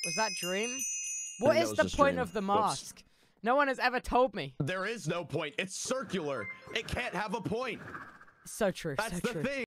Was that Dream? What that is was the just point Dream. of the Whoops. mask? No one has ever told me. There is no point. It's circular. It can't have a point. So true. That's so the true. thing.